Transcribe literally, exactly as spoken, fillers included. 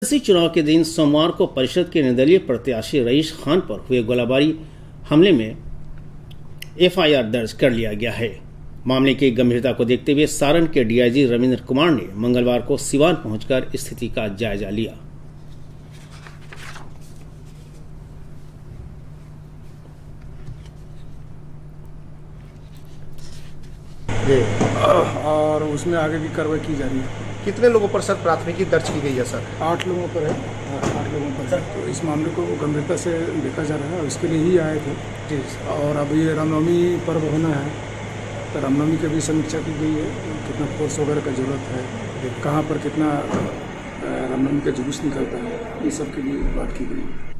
इसी चुनाव के दिन सोमवार को परिषद के निर्दलीय प्रत्याशी रईस खान पर हुए गोलाबारी हमले में एफ आई आर दर्ज कर लिया गया है। मामले की गंभीरता को देखते हुए सारण के D I G Ravindra Kumar ने मंगलवार को सिवान पहुंचकर स्थिति का जायजा लिया। और उसमें आगे की कार्रवाई की जा रही है। कितने लोगों पर सर प्राथमिकी दर्ज की गई है सर? आठ लोगों पर है, आठ लोगों पर सर। तो इस मामले को गंभीरता से देखा जा रहा है, इसके लिए ही आए थे जी। और अब ये रामनवमी पर्व होना है, तो रामनवमी की भी समीक्षा की गई है, कितना फोर्स वगैरह का जरूरत है, कहाँ पर कितना रामनवमी का जुलूस निकलता है, ये सब के लिए बात की गई है।